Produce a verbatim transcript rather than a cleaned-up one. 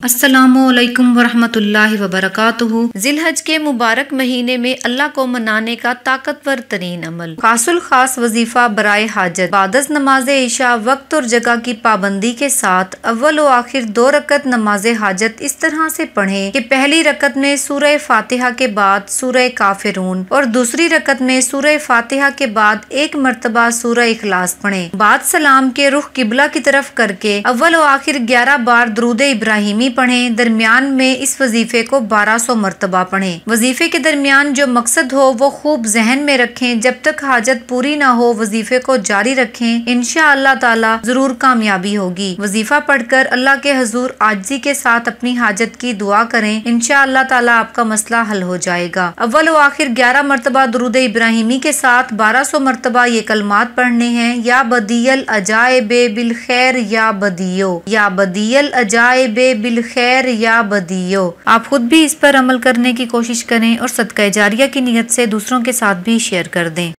السلام علیکم ورحمۃ اللہ وبرکاتہ۔ ذی الحج کے مبارک مہینے میں اللہ کو منانے کا طاقتور ترین عمل، خاص الخاص وظیفہ برائے حاجت بعد از نماز عشاء وقت اور جگہ کی پابندی کے ساتھ اول و آخر دو رکعت نماز حاجت اس طرح سے پڑھیں کہ پہلی رکعت میں سورہ فاتحہ کے بعد سورہ کافرون اور دوسری رکعت میں سورہ فاتحہ کے بعد ایک مرتبہ سورہ اخلاص پڑھیں۔ بعد سلام کے رخ قبلہ کی طرف کر کے اول و آخر گیارہ بار درود ابراہیمی پڑھیں۔ درمیان میں اس وظیفے کو بارہ سو مرتبہ پڑھیں۔ وظیفے کے درمیان جو مقصد ہو وہ خوب ذہن میں رکھیں۔ جب تک حاجت پوری نہ ہو وظیفے کو جاری رکھیں، انشاءاللہ تعالی ضرور کامیابی ہوگی۔ وظیفہ پڑھ کر اللہ کے حضور عاجزی کے ساتھ اپنی حاجت کی دعا کریں، انشاءاللہ تعالی آپ کا مسئلہ حل ہو جائے گا۔ اول و آخر گیارہ مرتبہ درود ابراہیمی کے ساتھ بارہ سو مرتبہ یہ کلمات پڑھنے ہیں: یا بدیع العجائب بالخیر یا بدیع، یا بدیع العجائب بالخیر خیر یا بدیع۔ آپ خود بھی اس پر عمل کرنے کی کوشش کریں اور صدقہ جاریہ کی نیت سے دوسروں کے ساتھ بھی شیئر کر دیں۔